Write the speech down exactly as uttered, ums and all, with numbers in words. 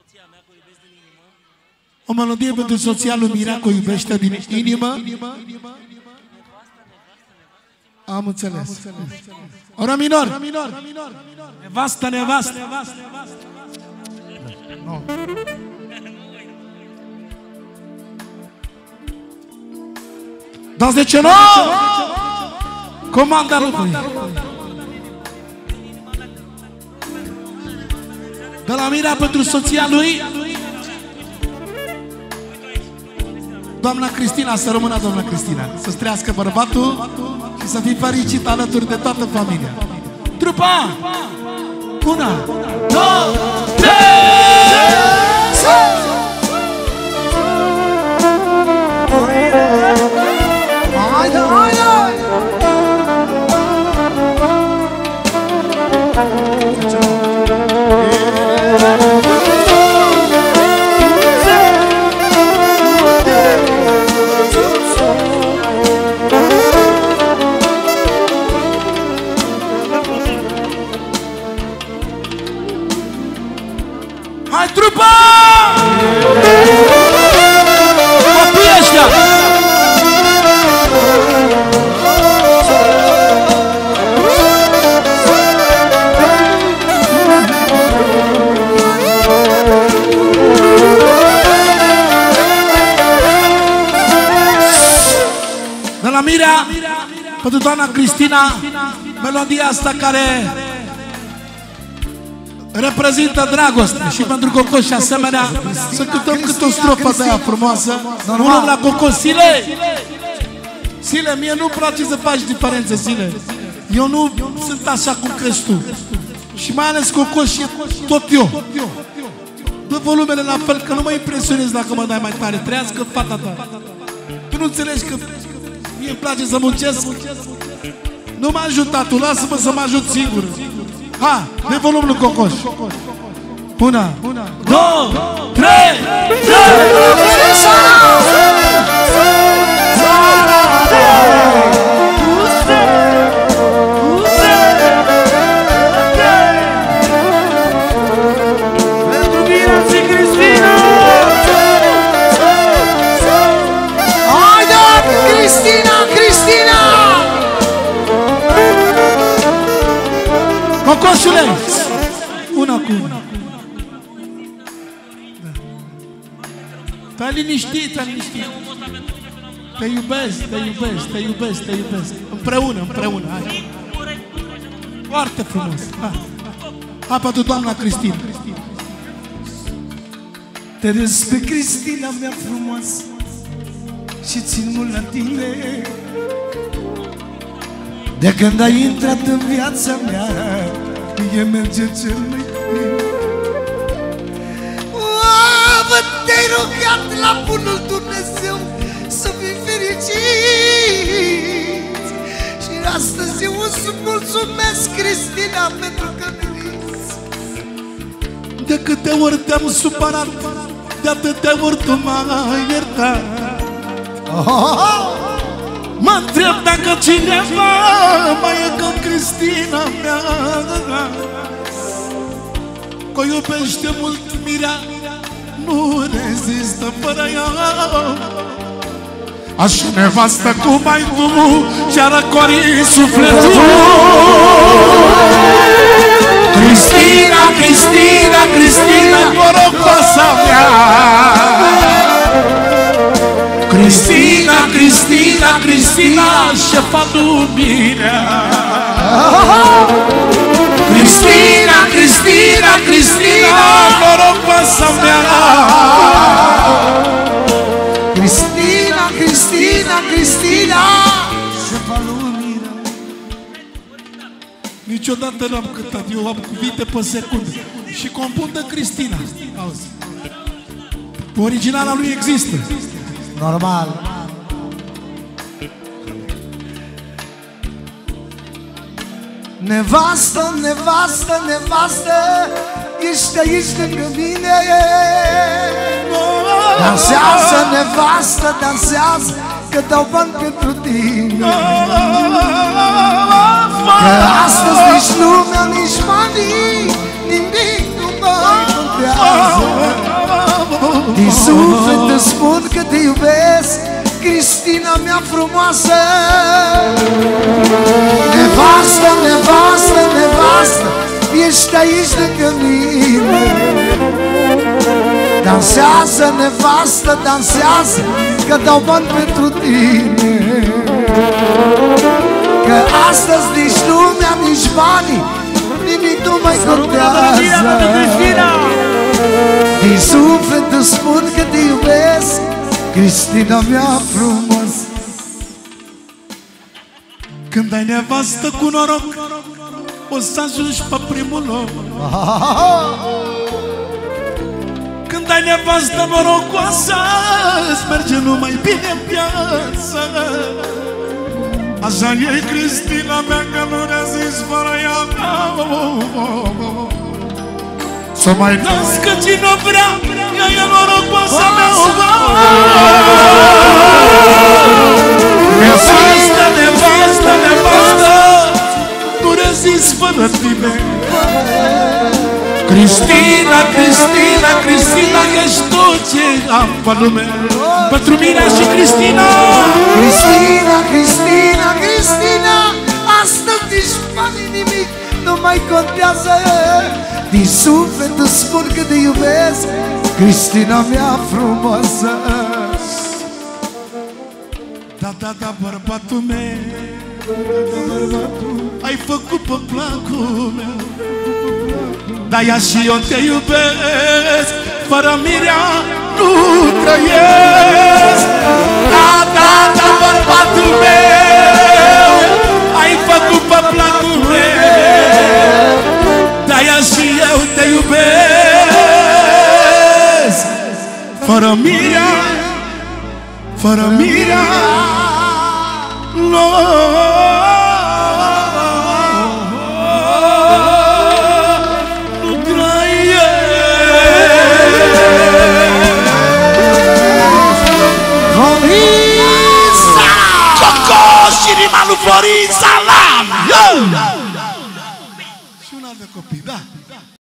O melodie pentru soția lui Miraco, iubește din inimă. Am înțeles. Ora minor. Nevastă, nevastă. Nu. Dar de ce nu? Comanda lui. De la Mira pentru soția lui. Doamna Cristina, să rămână doamna Cristina. Să-ți trăiască bărbatul și să fii fericit alături de toată familia. Trupa! Una, două, trei! Haide, haide! Hai, trupa! Copii ăștia! De la Mirea, pentru doamna Cristina, melodia asta care reprezintă dragoste și pentru Cocos și asemenea să cântăm câte o strofă de aia frumoasă. Nu luăm la Cocos. Sile! Sile, mie nu-mi place să faci diferențe, Sile. Eu nu sunt așa cum crezi tu. Și mai ales Cocos și tot eu. Dă volumele la fel, că nu mă impresionez dacă mă dai mai tare. Trăiască fata ta. Tu nu înțelegi că mie îmi place să muncesc? Nu m-a ajutat tu, lasă-mă să mă ajut singur. Ha, de volum lui Cocos. Una, două, trei, pentru Mira și Cristina. Haide, Cristina, Cristina! Cocosule! Una cu una. Te-ai liniștit, te-ai liniștit. Te iubesc, te iubesc, te iubesc, te iubesc. Împreună, împreună, hai. Foarte frumos. Hai, hai pentru doamna Cristina. Te râs pe Cristina mea frumoasă și țin mult la tine. De când ai intrat în viața mea, e merge cel mai bine. Oamă, te-ai rugat la bunul Dumnezeu să fii fericit. Și astăzi eu îți mulțumesc, Cristina, pentru că meriți. De câte ori te-am supărat, de atâtea ori tu m-ai iertat. Mă întreb dacă cineva mai e ca Cristina mea, că iubește mult Mirea, nu rezistă fără ea. Așa nevastă cum ai tu și-a răcorit sufletul. Cristina, Cristina, Cristina, norocoasa mea. Cristina, Cristina, Cristina, șefa lumina. Cristina, Cristina, Cristina, norocoasa mea. Cristina, Cristina, Cristina, șefa lumina. Niciodată n-am cântat, eu am cuvinte pe secunde și compun de Cristina. Auzi, originala lui există. Normal. Nevastă, nevastă, nevastă, ești aici lângă mine. Dansează, nevastă, dansează, că dau bani pentru tine. Că astăzi nici lumea, nici banii, nimic nu mai contează. Din suflet îți spun că te iubesc, Cristina mea frumoasă. Nevastă, nevastă, nevastă, ești aici lângă mine. Dansează, nevastă, dansează, că dau bani pentru tine. Că astăzi nici lumea, nici banii, nimic nu mai contează. Din suflet îți spun că te iubesc, Cristina mea frumoasă. Când ai nevastă cu noroc, o să ajungi pe primul loc. Când ai nevastă norocoasă, îți merge numai bine în viață. Așa e Cristina mea, că nu ne-a zis fără ea. Să mai nască cine vrea, ea e norocoasă mea. Nevastă, nevastă, nevastă, nu rezist fără tine. Cristina, Cristina, Cristina, ești tot ce am pe lume. Pentru mine și Cristina. Cristina, Cristina, Cristina, astăzi nici banii, nimic nu mai contează. Din suflet îți spun că te iubesc, Cristina mea frumoasă. Da, da, da, bărbatul meu, ai făcut pe placul meu. Dar ea și eu te iubesc, fără mirea nu trăiesc. Da, da, da, bărbatul meu, ai făcut pe placul meu. Dar ea și eu te iubesc, fără mirea, fără mirea nu. Florin Salam!